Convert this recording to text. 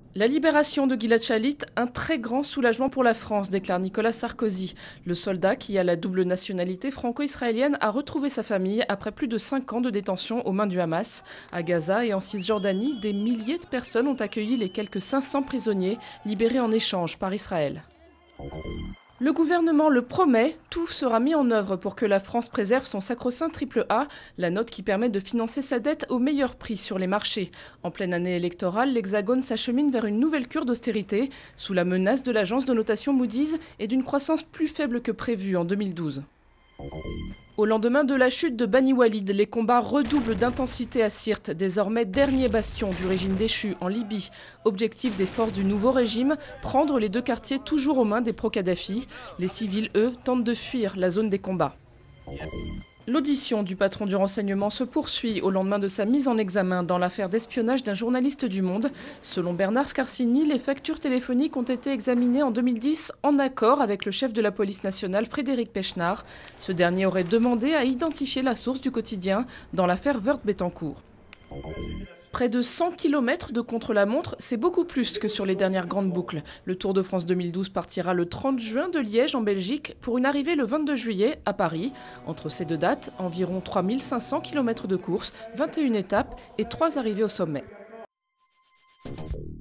La libération de Gilad Shalit, un très grand soulagement pour la France, déclare Nicolas Sarkozy. Le soldat, qui a la double nationalité franco-israélienne, a retrouvé sa famille après plus de 5 ans de détention aux mains du Hamas. À Gaza et en Cisjordanie, des milliers de personnes ont accueilli les quelques 500 prisonniers libérés en échange par Israël. Le gouvernement le promet, tout sera mis en œuvre pour que la France préserve son sacro-saint triple A, la note qui permet de financer sa dette au meilleur prix sur les marchés. En pleine année électorale, l'Hexagone s'achemine vers une nouvelle cure d'austérité, sous la menace de l'agence de notation Moody's et d'une croissance plus faible que prévue en 2012. Au lendemain de la chute de Bani Walid, les combats redoublent d'intensité à Sirte, désormais dernier bastion du régime déchu en Libye. Objectif des forces du nouveau régime, prendre les deux quartiers toujours aux mains des pro-Kadhafi. Les civils, eux, tentent de fuir la zone des combats. L'audition du patron du renseignement se poursuit au lendemain de sa mise en examen dans l'affaire d'espionnage d'un journaliste du Monde. Selon Bernard Scarsini, les factures téléphoniques ont été examinées en 2010 en accord avec le chef de la police nationale Frédéric Pechnard. Ce dernier aurait demandé à identifier la source du quotidien dans l'affaire Woerth-Bettencourt. Près de 100 km de contre-la-montre, c'est beaucoup plus que sur les dernières grandes boucles. Le Tour de France 2012 partira le 30 juin de Liège en Belgique pour une arrivée le 22 juillet à Paris. Entre ces deux dates, environ 3500 km de course, 21 étapes et 3 arrivées au sommet.